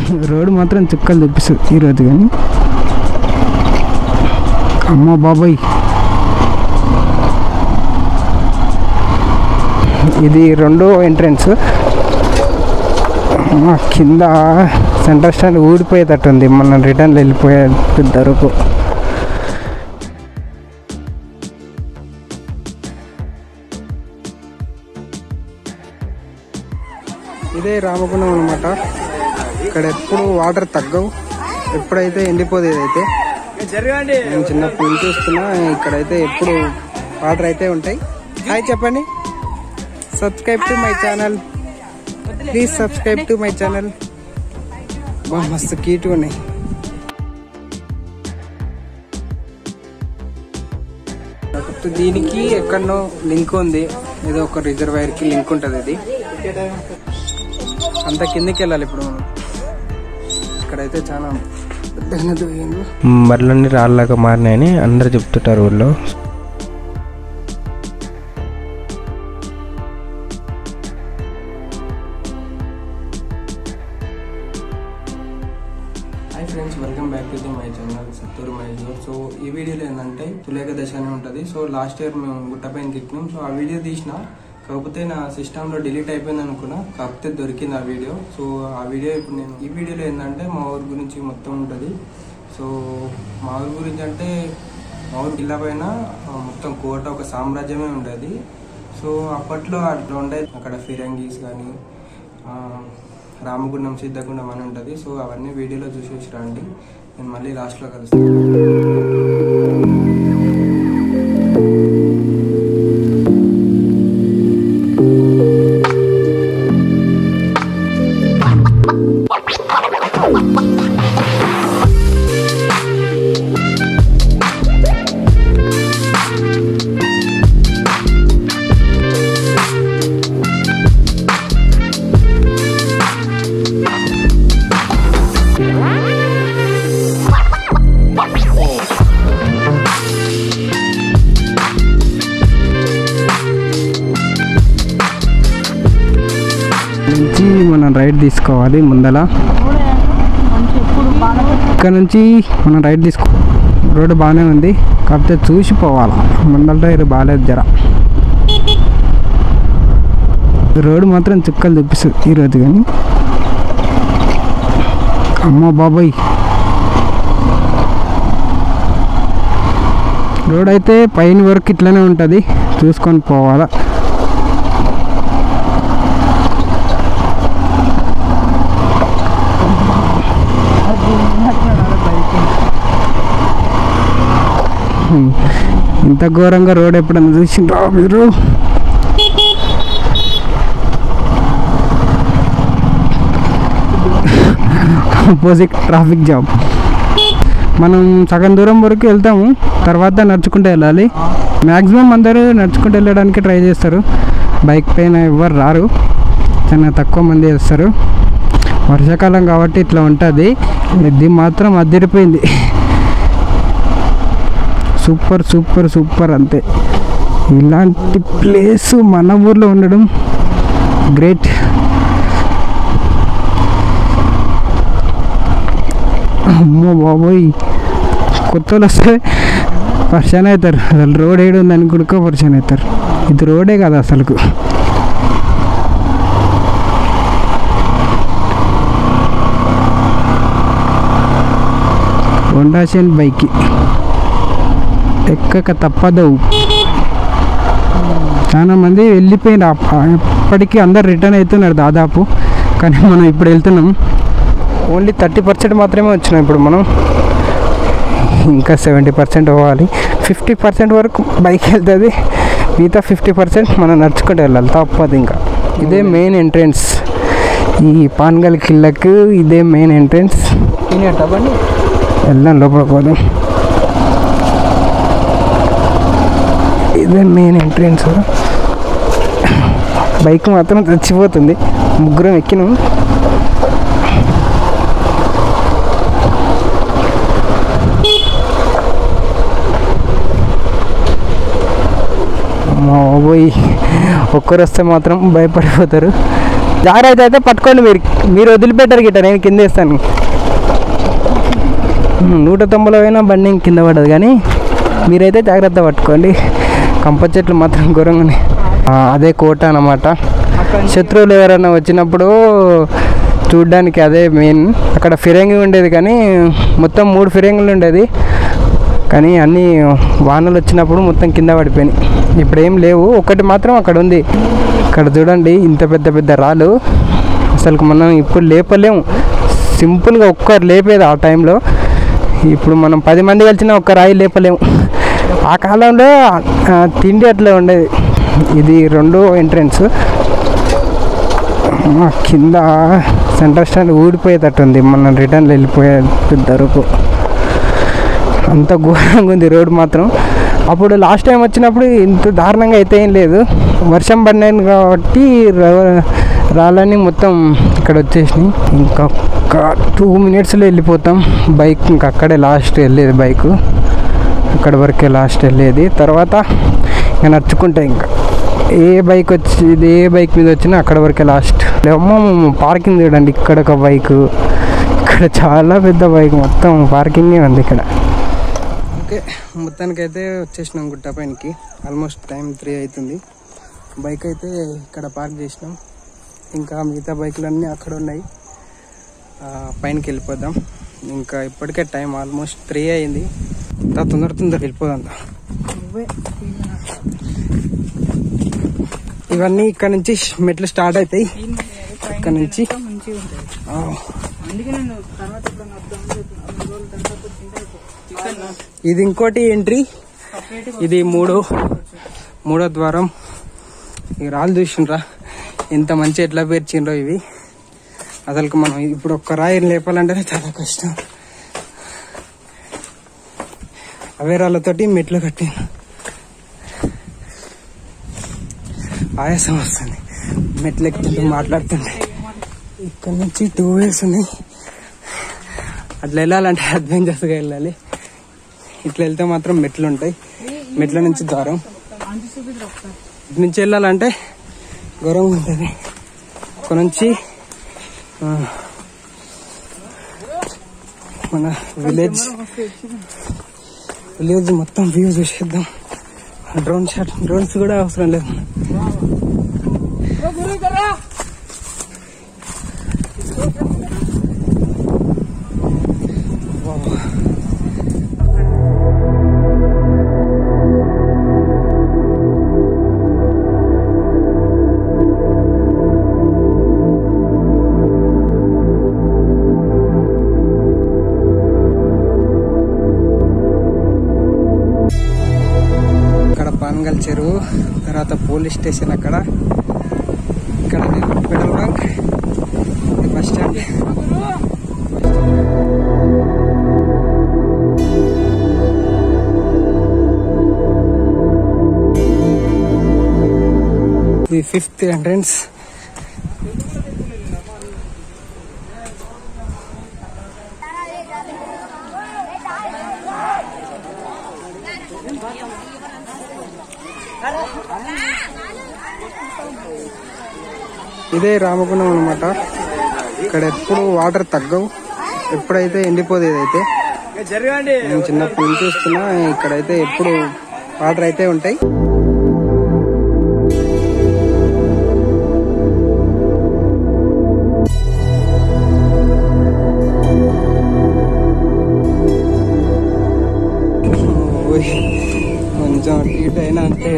Road మాత్రం చుక్కలు చూపిస్తుంది ఈరోజు. కానీ అమ్మ బాబాయ్, ఇది రెండో ఎంట్రన్స్. కింద సెంటర్ స్టాండ్ ఊడిపోయేటట్టుంది, మనం రిటర్న్ వెళ్ళిపోయే వరకు. ఇదే రామగుండం అనమాట. ఇక్కడ ఎప్పుడు వాటర్ తగ్గవు, ఎప్పుడైతే ఎండిపోదు. ఇదైతే నేను చిన్నప్పుడు నుంచి చూస్తున్నా, ఇక్కడైతే ఎప్పుడు వాటర్ అయితే ఉంటాయి. హాయ్ చెప్పండి. Subscribe to my channel, please subscribe to my channel. బా మస్తు క్యూట్గా ఉన్నాయి. దీనికి ఎక్కడనో లింక్ ఉంది, ఏదో ఒక రిజర్వాయర్కి లింక్ ఉంటుంది. ఇది అంత కిందకి వెళ్ళాలి ఇప్పుడు మనం. ఇక్కడైతే చాలా మరలన్నీ రాళ్ళలాగా మారినాయని అందరు చెప్తుంటారు ఊళ్ళో. Hi friends, welcome back to my channel సత్తూరు మైజూర్. సో ఈ వీడియోలో ఏంటంటే తులేకదశ అని ఉంటుంది. సో లాస్ట్ ఇయర్ మేము గుట్టపైనకి ఎక్కినాం. సో ఆ వీడియో తీసిన, కాకపోతే నా సిస్టంలో డిలీట్ అయిపోయింది అనుకున్నా, కాకపోతే దొరికింది ఆ వీడియో. సో ఆ వీడియో ఇప్పుడు నేను ఈ వీడియోలో ఏంటంటే మా ఊరు గురించి మొత్తం ఉంటుంది. సో మా ఊరు గురించి అంటే మా ఊరు కిల్లా పైన మొత్తం కోట, ఒక సామ్రాజ్యమే ఉండేది. సో అప్పట్లో అట్లా ఉండేది. అక్కడ ఫిరంగీస్ కానీ రామగుండం, సిద్ధగుండం అని ఉంటుంది. సో అవన్నీ వీడియోలో చూసేసి రండి, నేను మళ్ళీ లాస్ట్లో కలుస్తాను. నుంచి మనం రైట్ తీసుకోవాలి ముందల. ఇక్కడ నుంచి మనం రైట్ తీసుకో. రోడ్డు బాగానే ఉంది, కాకపోతే చూసిపోవాలి. ముందల టైర్ బాగాలేదు జర. రోడ్డు మాత్రం చుక్కలు చూపిస్తుంది ఈరోజు. కానీ అమ్మ బాబాయ్, రోడ్ అయితే పైన వరకు ఇట్లనే ఉంటుంది, చూసుకొని పోవాలా. ఇంత ఘోరంగా రోడ్ ఎప్పుడన్నా చూసిండ్రా మీరు? Opposite traffic jam. మనం సగం దూరం వరకు వెళ్తాము, తర్వాత నడుచుకుంటూ వెళ్ళాలి. మ్యాక్సిమం అందరూ నడుచుకుంటూ వెళ్ళడానికి ట్రై చేస్తారు, బైక్ పైన ఎవరు రారు, చాలా తక్కువ మంది వేస్తారు. వర్షాకాలం కాబట్టి ఇట్లా ఉంటుంది. ఇది మాత్రం అదిరిపోయింది, సూపర్ సూపర్ సూపర్. అంతే, ఇలాంటి ప్లేస్ మన ఊర్లో ఉండడం గ్రేట్. అమ్మో బాబోయ్, కొత్తలు వస్తే పరిచయం అవుతారు. అసలు రోడ్ ఏడు ఉందని కూడా పరిచయం అవుతారు. ఇది రోడే కదా అసలుకు. హోండా షైన్ బైక్ ఎక్కక తప్పదు. చాలా మంది వెళ్ళిపోయినారు, అప్పటికి అందరు రిటర్న్ అవుతున్నారు దాదాపు. కానీ మనం ఇప్పుడు వెళ్తున్నాం, ఓన్లీ 30% మాత్రమే వచ్చినాం ఇప్పుడు మనం. ఇంకా 70% అవ్వాలి. 50% వరకు బైక్ వెళ్తుంది, మిగతా 50% మనం నడుచుకుంటూ వెళ్ళాలి, తప్పదు. ఇంకా ఇదే మెయిన్ ఎంట్రెన్స్, ఈ పాన్గల్ కిల్లకు ఇదే మెయిన్ ఎంట్రెన్స్. వెళ్దాం, లోపలికి పోదాం. ఇదే మెయిన్ ఎంట్రెన్స్. బైక్ మాత్రం చచ్చిపోతుంది, ముగ్గురం ఎక్కినాం. మా బాబోయ్, ఒక్కరు వస్తే మాత్రం భయపడిపోతారు. జాగ్రత్త అయితే పట్టుకోండి, మీరు వదిలిపెట్టారు గిట్ట, నేను కింద వేస్తాను. 190లో అయినా బండి కింద పడదు, కానీ మీరైతే జాగ్రత్త పట్టుకోండి. కంప చెట్లు మాత్రం ఘోరంగానే. అదే కోట అన్నమాట. శత్రువులు ఎవరైనా వచ్చినప్పుడు చూడ్డానికి అదే మెయిన్. అక్కడ ఫిరంగి ఉండేది, కానీ మొత్తం 3 ఫిరంగులు ఉండేది, కానీ అన్నీ వానలు వచ్చినప్పుడు మొత్తం కింద పడిపోయినాయి. ఇప్పుడు ఏం లేవు, ఒకటి మాత్రం అక్కడ ఉంది. ఇక్కడ చూడండి ఇంత పెద్ద పెద్ద రాళ్ళు, అసలు మనం ఇప్పుడు లేపలేము. సింపుల్గా ఒక్కరు లేపేది ఆ టైంలో. ఇప్పుడు మనం 10 మంది కలిసినా ఒక్క రాయి లేపలేము. ఆ కాలంలో తిండి అట్లా ఉండేది. ఇది 2వ ఎంట్రన్స్. కింద సెంటర్ స్టాండ్ ఊడిపోయేటట్టుంది, మనం రిటర్న్లో వెళ్ళిపోయే వరకు. అంత ఘోరంగా ఉంది రోడ్ మాత్రం. అప్పుడు లాస్ట్ టైం వచ్చినప్పుడు ఇంత దారుణంగా అయితే ఏం లేదు, వర్షం పడినాయి కాబట్టి రాళ్ళని మొత్తం ఇక్కడ వచ్చేసినాయి. ఇంకొక 2 మినిట్స్లో వెళ్ళిపోతాం. బైక్ ఇంకా అక్కడే లాస్ట్ వెళ్ళేది, బైక్ అక్కడ వరకే లాస్ట్ వెళ్ళేది. తర్వాత ఇంకా నడుచుకుంటే ఇంకా ఏ బైక్ మీద వచ్చినా అక్కడ వరకే లాస్ట్. పార్కింగ్ చూడండి, ఇక్కడ ఒక బైక్, ఇక్కడ చాలా పెద్ద బైక్, మొత్తం పార్కింగే ఉంది ఇక్కడ. ఓకే, మొత్తానికైతే వచ్చేసినాం గుట్ట పైనకి. ఆల్మోస్ట్ టైం 3 అవుతుంది. బైక్ అయితే ఇక్కడ పార్క్ చేసినాం, ఇంకా మిగతా బైకులన్నీ అక్కడ ఉన్నాయి. పైనకి వెళ్ళిపోదాం. ఇంకా ఇప్పటికే టైం ఆల్మోస్ట్ 3 అయింది. తొందర వెళ్ళిపోదాం. ఇవన్నీ ఇక్కడ నుంచి మెట్లు స్టార్ట్ అవుతాయి. ఇక్కడ నుంచి ఇది ఇంకోటి ఎంట్రీ, ఇది మూడో ద్వారం. ఈ రాళ్ళు చూసిండ్రా ఎంత మంచి ఎట్లా పేర్చిండ్రో ఇవి. అసలు మనం ఇప్పుడు ఒక్క రాయి లేపాలంటేనే చాలా కష్టం. అవే రాళ్ళతోటి మెట్లు కట్టాను. ఆయాసం వస్తుంది మెట్లు ఎక్కుతుంటే, మాట్లాడుతుంటే. ఇక్కడ నుంచి 2 ways ఉన్నాయి. అట్లా వెళ్ళాలంటే అడ్వెంచర్స్గా వెళ్ళాలి. ఇట్లా వెళ్తే మాత్రం మెట్లు ఉంటాయి, మెట్ల నుంచి ద్వారం. ఇటు నుంచి వెళ్ళాలంటే ఘోరంగా ఉంటుంది. ఇక్కడ నుంచి మన విలేజ్ మొత్తం వ్యూ చూసేద్దాం. డ్రోన్స్ కూడా అవసరం లేదు. పాన్గల్ చెరువు, తర్వాత పోలీస్ స్టేషన్, ఇక్కడ పెట్రోల్ బంక్, బస్ స్టాండ్. ఇది 5th ఎంట్రన్స్. ఇదే రామగుండం అనమాట. ఇక్కడ ఎప్పుడు వాటర్ తగ్గవు, ఎప్పుడైతే ఎండిపోదు. ఇదైతే నేను చిన్నప్పటి నుంచి చూస్తున్నా, ఇక్కడైతే ఎప్పుడు వాటర్ అయితే ఉంటాయి. కొంచెం హీట్ అయినా అంతే.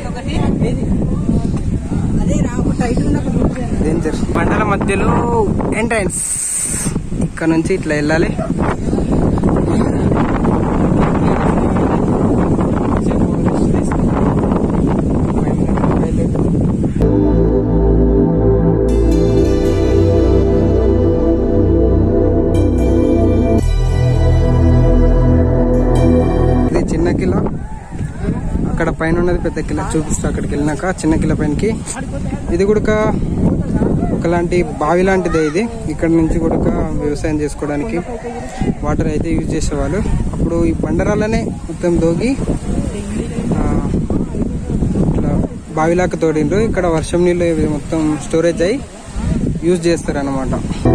మండల మధ్యలో ఎంట్రన్స్. ఇక్కడ నుంచి ఇట్లా వెళ్ళాలి. ఇది చిన్న కిలా, అక్కడ పైన ఉన్నది పెద్ద కిలా, చూపిస్తా అక్కడికి వెళ్ళినాక. చిన్న కిలా పైనకి ఇది కూడా ఒకలాంటి బావి లాంటిదే. ఇది ఇక్కడ నుంచి కూడా వ్యవసాయం చేసుకోవడానికి వాటర్ అయితే యూజ్ చేసేవాళ్ళు. అప్పుడు ఈ బండరాలనే మొత్తం దోగి ఇట్లా బావిలాగా తోడిండ్రు. ఇక్కడ వర్షం నీళ్ళు మొత్తం స్టోరేజ్ అయ్యి యూజ్ చేస్తారు అన్నమాట.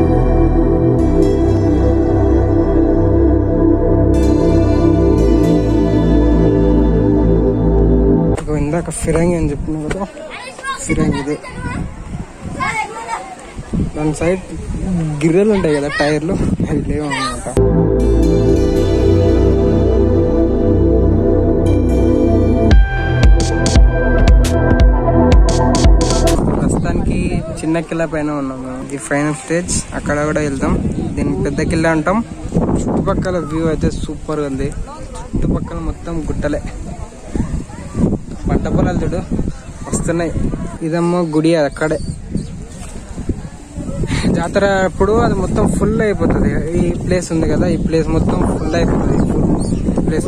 ఇందాక ఫిరంగి అని చెప్పిన కదా, ఫిరంగి ఇదే. దాని సైడ్ గిర్రెలు ఉంటాయి కదా టైర్లు, అవి లేవు అన్నమాట. ప్రస్తుతానికి చిన్న కిల్ల పైన ఉన్నాము. ఈ ఫైనల్ స్టేజ్, అక్కడ కూడా వెళ్దాం. దీన్ని పెద్ద కిల్ల అంటాం. చుట్టుపక్కల వ్యూ అయితే సూపర్ ఉంది. చుట్టుపక్కల మొత్తం గుట్టలే, పంట పొలాలు చూడు వస్తున్నాయి. ఇదమ్మో గుడి, అక్కడే జాతర అప్పుడు అది మొత్తం ఫుల్ అయిపోతుంది. ఈ ప్లేస్ ఉంది కదా, ఈ ప్లేస్ మొత్తం ఫుల్ అయిపోతుంది. ప్లేస్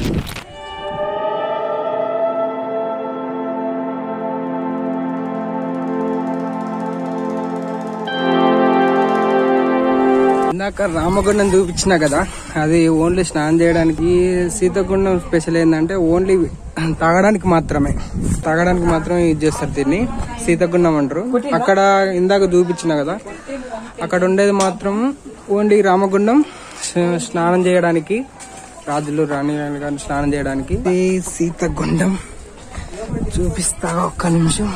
ఇందాక రామగుండం చూపించినా కదా, అది ఓన్లీ స్నానం చేయడానికి. సీతాగుండం స్పెషల్ ఏంటంటే ఓన్లీ తాగడానికి మాత్రమే యూజ్ చేస్తారు దీన్ని. సీతాగుండం అంటారు. అక్కడ ఇందాక చూపించిన కదా, అక్కడ ఉండేది మాత్రం ఓన్లీ రామగుండం స్నానం చేయడానికి, రాజులు రాణి కానీ స్నానం చేయడానికి. ఈ సీతాగుండం చూపిస్తా, ఒక్క నిమిషం.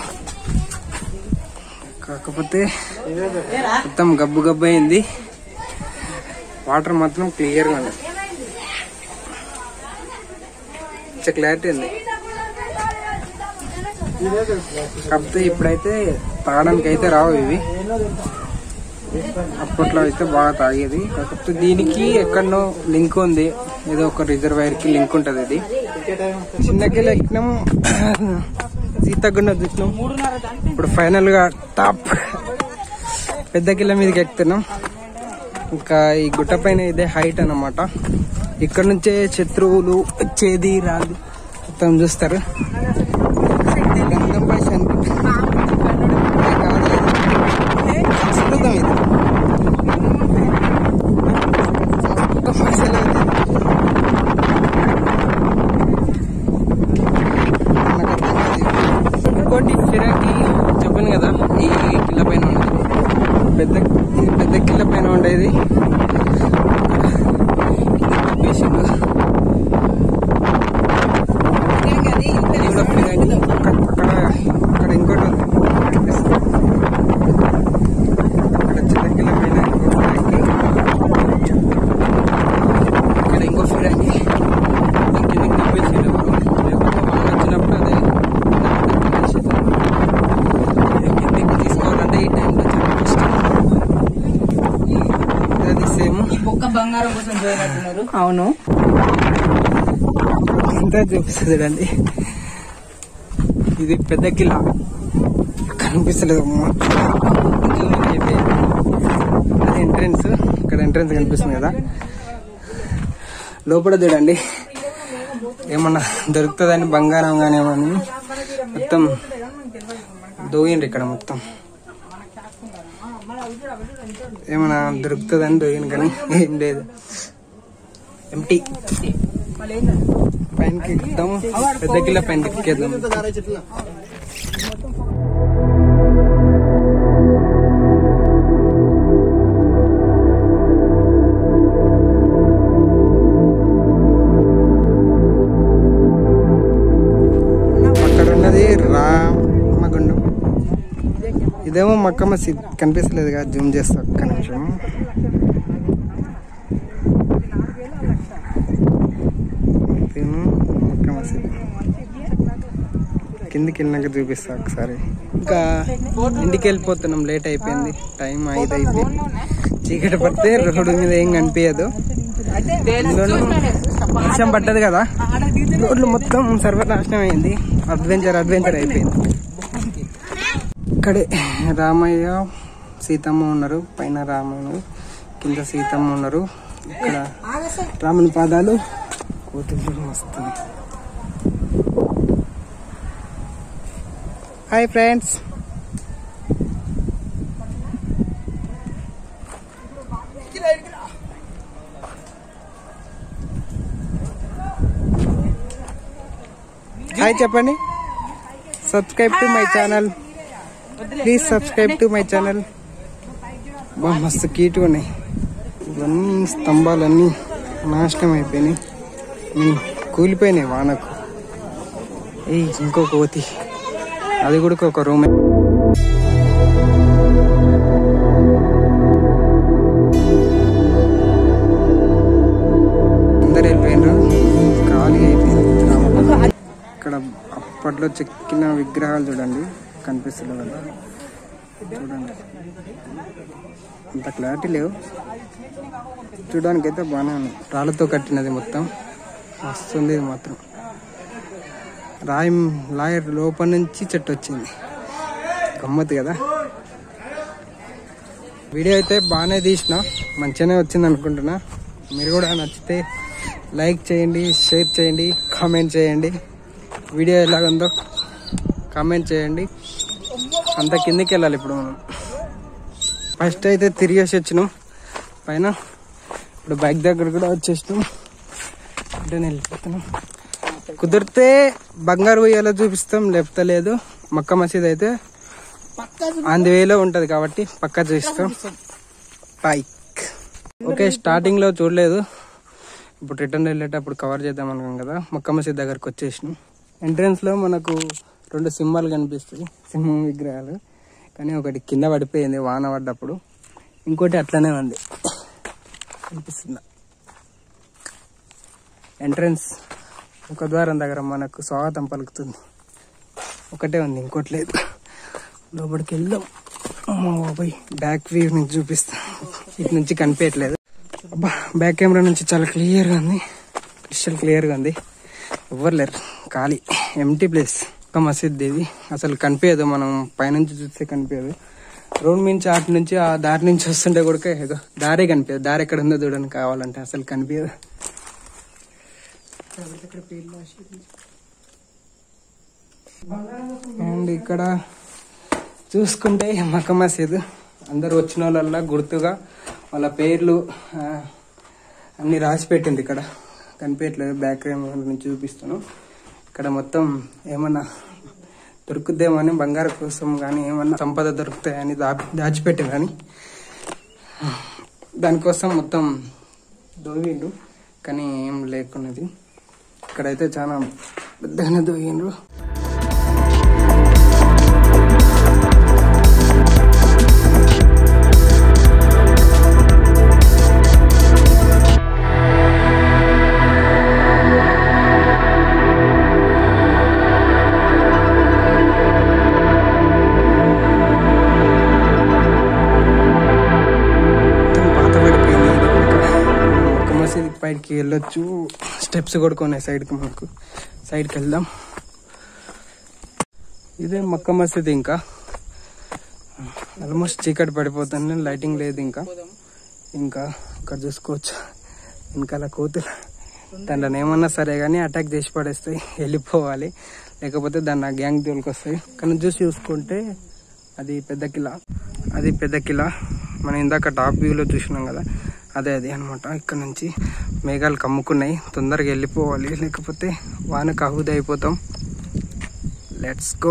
కాకపోతే మొత్తం గబ్బు గబ్బు అయింది. వాటర్ మాత్రం క్లియర్గా ఉంది, క్లారిటీ ఉంది. కాకపోతే ఇప్పుడైతే తాగడానికి అయితే రావు ఇవి. అప్పట్లో అయితే బాగా తాగేది. కాకపోతే దీనికి ఎక్కడనో లింక్ ఉంది, ఏదో ఒక రిజర్వాయర్ కి లింక్ ఉంటది. ఇది చిన్నకెళ్ళి ఎక్కినాం, సీతాగుండం చూసినాం. ఇప్పుడు ఫైనల్ గా టాప్ పెద్ద కిల్ల మీదకి ఎక్కుతున్నాం. ఇంకా ఈ గుట్ట పైన ఇదే హైట్ అన్నమాట. ఇక్కడ నుంచే శత్రువులు వచ్చేది రాదు మొత్తం చూస్తారు. ఇంకోటి ఫిరాకి చెప్పాను కదా, ఈ కిల్ల పైన ఉండేది, పెద్ద కిల్ల పైన ఉండేది. అక్కడ ఇంకోటి ఉంది, అక్కడ చిన్న కిల్ల పైన ఇక్కడ ఇంకో ఫిరాకి వచ్చినప్పుడు అదే కిందికి తీసుకోవాలంటే ఈ టైంలో చాలా కష్టం. అది సేమ్ బంగారం కోసం చేయనట్టున్నారు. అవును, అంతా చూపిస్తుంది చూడండి. ఇది పెద్ద కిల్ల కనిపిస్తలేదు. అది ఎంట్రెన్స్, ఇక్కడ ఎంట్రెన్స్ కనిపిస్తుంది కదా. లోపల చూడండి, ఏమన్నా దొరుకుతుందని బంగారం కానీ ఏమని మొత్తం దోగిండ్రు. ఇక్కడ మొత్తం ఏమన్నా దొరుకుతుందని దోగింది కానీ ఏం లేదు, ఎంటీ. పైనకి ఎక్కుతాం, పెద్ద కిల్ల పైనకి ఎక్కేద్దాం. అక్కడ ఉన్నది రామగుండం, ఇదేమో మక్క మసీద్. కనిపిస్తలేదు కదా, జూమ్ చేస్తా ఒక్క నిమిషం. మక్క మసీద్ కిందికి వెళ్ళినాక చూపిస్తా ఒకసారి. ఇంకా ఇంటికి వెళ్ళిపోతున్నాం, లేట్ అయిపోయింది, టైం 5 అయిపోయింది. చీకటి పడితే రోడ్డు మీద ఏం కనిపించదు. వర్షం పడ్డది కదా, రోడ్లు మొత్తం సర్వనాశనం అయింది. అడ్వెంచర్ అయిపోయింది. ఇక్కడే రామయ్య సీతమ్మ ఉన్నారు, పైన రాముడు కింద సీతమ్మ ఉన్నారు. ఇక్కడ రాముని పాదాలు కోతులు వస్తుంది. హాయ్ ఫ్రెండ్స్, హాయ్ చెప్పండి. Subscribe to my channel, please subscribe to my channel. మస్తు క్యూట్గా ఉన్నాయి. ఇవన్నీ స్తంభాలన్నీ నాశనం అయిపోయినాయి, కూలిపోయినాయి వానకు. ఇంకో కోతి, అది కూడా ఒక రూమ్. అందరు వెళ్ళిపోయినారు, ఖాళీ అయిపోయింది. ఇక్కడ అప్పట్లో చెక్కిన విగ్రహాలు చూడండి, కనిపిస్తుంది కదా, చూడండి అంత క్లారిటీ లేవు, చూడడానికి అయితే బాగానే ఉంది. రాళ్ళతో కట్టినది మొత్తం వస్తుంది. ఇది మాత్రం లాయర్ లోపల నుంచి చెట్టు వచ్చింది, గమ్మత్తు కదా. వీడియో అయితే బాగానే తీసిన, మంచిగానే వచ్చింది అనుకుంటున్నా. మీరు కూడా నచ్చితే లైక్ చేయండి, షేర్ చేయండి, కామెంట్ చేయండి. వీడియో ఎలాగుందో కామెంట్ చేయండి. అంత కిందకి వెళ్ళాలి ఇప్పుడు మనం. ఫస్ట్ అయితే తిరిగేసి వచ్చినాం పైన, ఇప్పుడు బైక్ దగ్గర కూడా వచ్చేసినాం. అంటే నేను వెళ్ళిపోతున్నాం. కుదిరితే బంగారు ఉయ్యాలో చూపిస్తాం, లేకపోతే లేదు. మక్కా మసీద్ అయితే అందు వేలో ఉంటుంది కాబట్టి పక్కా చూపిస్తాం. బైక్ ఓకే, స్టార్టింగ్ లో చూడలేదు, ఇప్పుడు రిటర్న్ వెళ్ళేటప్పుడు కవర్ చేద్దాం అనుకోం కదా. మక్కా మసీద్ దగ్గరకు వచ్చేసినాం. ఎంట్రన్స్ లో మనకు 2 సింహాలు కనిపిస్తాయి, సింహం విగ్రహాలు. కానీ ఒకటి కింద పడిపోయింది వాన పడ్డప్పుడు, ఇంకోటి అట్లనే ఉంది కనిపిస్తుందా. ఎంట్రన్స్ ఒక ద్వారం దగ్గర మనకు స్వాగతం పలుకుతుంది. ఒకటే ఉంది, ఇంకోటి లేదు. లోపలికి వెళ్దాం. బాబాయ్, బ్యాక్ వ్యూ నుంచి చూపిస్తాం. ఇటు నుంచి కనిపించట్లేదు. అబ్బా, బ్యాక్ కెమెరా నుంచి చాలా క్లియర్గా ఉంది, క్రిస్టల్ క్లియర్గా ఉంది. ఎవ్వరు లేరు, ఖాళీ ఎంటీ ప్లేస్. ఒక మసీద్ ఇది, అసలు కనిపించదు, మనం పైనుంచి చూస్తే కనిపించదు. రోడ్ నుంచి అటు నుంచి ఆ దారి నుంచి వస్తుంటే కూడా ఏదో దారే కనిపించదు. దారి ఎక్కడ ఉందో చూడడానికి కావాలంటే అసలు కనిపించదు. అండ్ ఇక్కడ చూసుకుంటే మక్కా మసీద్, అందరు వచ్చిన వాళ్ళ గుర్తుగా వాళ్ళ పేర్లు అన్ని రాసి పెట్టింది. ఇక్కడ కనిపించట్లేదు, బ్యాక్ నుంచి చూపిస్తాను. ఇక్కడ మొత్తం ఏమన్నా దొరుకుద్దేమని, బంగారం కోసం కానీ ఏమన్నా సంపద దొరుకుతాయని దాచిపెట్టారు. కానీ దానికోసం మొత్తం దోవిండ్రు, కానీ ఏం లేకున్నది. ఇక్కడైతే చాలా పెద్దగానే దోగిండ్రు. పైకి వెళ్ళొచ్చు, స్టెప్స్ కొడుకున్నాయి సైడ్కి. మనకు సైడ్కి వెళ్దాం. ఇదే మక్కా మసీద్. ఇంకా ఆల్మోస్ట్ చీకటి పడిపోతుంది, లైటింగ్ లేదు. ఇంకా ఇక్కడ చూసుకోవచ్చు వెనకాల కోతులు. దాంట్లో ఏమన్నా సరే కానీ అటాక్ చేసి పడేస్తాయి, వెళ్ళిపోవాలి. లేకపోతే దాన్ని గ్యాంగ్ జోలికి వస్తాయి. కానీ చూసుకుంటే అది పెద్ద కిలా. మనం ఇందాక టాప్ వ్యూలో చూసినాం కదా, అదే అనమాట. ఇక్కడ నుంచి మేఘాలు కమ్ముకున్నాయి, తొందరగా వెళ్ళిపోవాలి, లేకపోతే వానకు ఆహుతి అయిపోతాం. Let's go.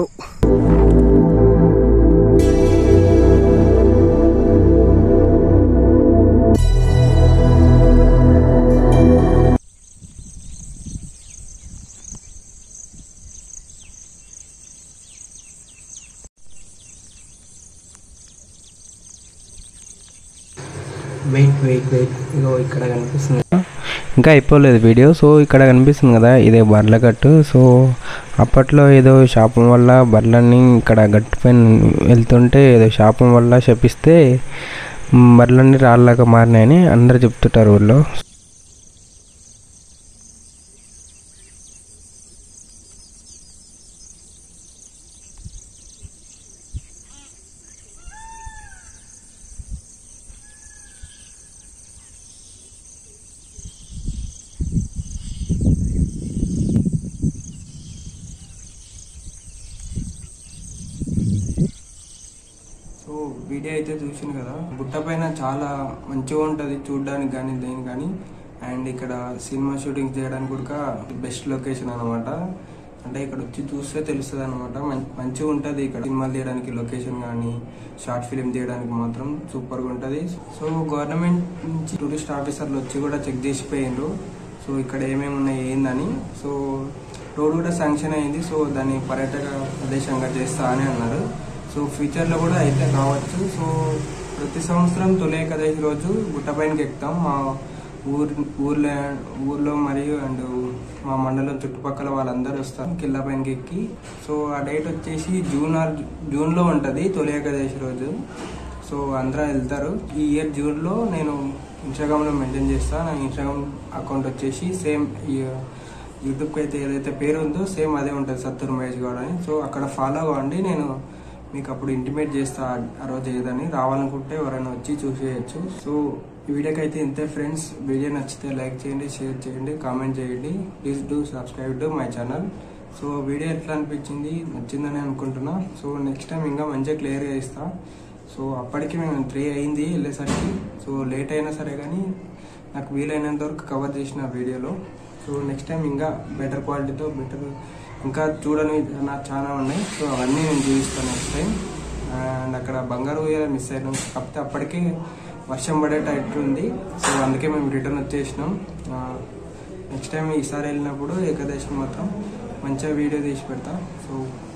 వెయిట్ ఇగో ఇక్కడ కనిపిస్తుంది. ఇంకా అయిపోలేదు వీడియో. సో ఇక్కడ కనిపిస్తుంది కదా, ఇదే బర్ల గట్టు. సో అప్పట్లో ఏదో శాపం వల్ల బర్లన్నీ ఇక్కడ గట్టు పైన వెళ్తుంటే ఏదో శాపం వల్ల శపిస్తే బర్లన్నీ రాళ్ళగా మారినాయని అందరు చెప్తుంటారు ఊళ్ళో. వీడియో అయితే చూసింది కదా, గుట్ట పైన చాలా మంచిగా ఉంటుంది చూడడానికి కానీ దేని కానీ. అండ్ ఇక్కడ సినిమా షూటింగ్ చేయడానికి కూడా బెస్ట్ లొకేషన్ అనమాట. అంటే ఇక్కడ వచ్చి చూస్తే తెలుస్తుంది అనమాట. మంచిగా ఉంటుంది ఇక్కడ సినిమాలు తీయడానికి, లొకేషన్ కానీ షార్ట్ ఫిలిం తీయడానికి మాత్రం సూపర్గా ఉంటుంది. సో గవర్నమెంట్ నుంచి టూరిస్ట్ ఆఫీసర్లు వచ్చి కూడా చెక్ చేసిపోయిండ్రు. సో ఇక్కడ ఏమేమి ఉన్నాయి ఏందని. సో రోడ్ కూడా శాంక్షన్ అయింది. సో దాన్ని పర్యాటక ప్రదేశంగా చేస్తా అని అన్నారు. సో ఫ్యూచర్లో కూడా అయితే కావచ్చు. సో ప్రతి సంవత్సరం తొలి ఏకాదశి రోజు గుట్టపైనకి ఎక్కుతాం. మా ఊర్లో మరియు అండ్ మా మండలం చుట్టుపక్కల వాళ్ళందరూ వస్తారు కింద పైనకి ఎక్కి. సో ఆ డేట్ వచ్చేసి జూన్లో ఉంటుంది తొలి ఏకాదశి రోజు. సో అందరూ వెళ్తారు. ఈ ఇయర్ జూన్లో నేను ఇన్స్టాగ్రామ్లో మెయింటైన్ చేస్తాను. నా ఇన్స్టాగ్రామ్ అకౌంట్ వచ్చేసి సేమ్ యూట్యూబ్కి అయితే ఏదైతే పేరు ఉందో సేమ్ అదే ఉంటుంది, సత్తూరు మహేష్ గౌడ్ అని. సో అక్కడ ఫాలో అవ్వండి. నేను మీకు అప్పుడు ఇంటిమేట్ చేస్తా ఆ రోజు ఏదని. రావాలనుకుంటే ఎవరైనా వచ్చి చూసేయచ్చు. సో ఈ వీడియోకి అయితే ఇంతే ఫ్రెండ్స్. వీడియో నచ్చితే లైక్ చేయండి, షేర్ చేయండి, కామెంట్ చేయండి. Please do subscribe to my channel. So video ఎట్లా అనిపించింది, నచ్చిందని అనుకుంటున్నా. సో నెక్స్ట్ టైం ఇంకా మంచిగా క్లియర్గా ఇస్తా. సో అప్పటికి మేము 3 అయింది వెళ్ళేసరికి. సో లేట్ అయినా సరే కానీ నాకు వీలైనంత వరకు కవర్ చేసిన వీడియోలో. సో నెక్స్ట్ టైం ఇంకా బెటర్ క్వాలిటీతో ఇంకా చూడని నాకు చాలా ఉన్నాయి. సో అవన్నీ నేను చూపిస్తాను నెక్స్ట్ టైం. అండ్ అక్కడ బంగారు ఉయ్యాల మిస్ అయినాం. కాకపోతే అప్పటికే వర్షం పడేటట్టు ఉంది. సో అందుకే మేము రిటర్న్ వచ్చేసినాం. నెక్స్ట్ టైం ఈసారి వెళ్ళినప్పుడు ఏకాదశి మాత్రం మంచిగా వీడియో తీసి పెడతా. సో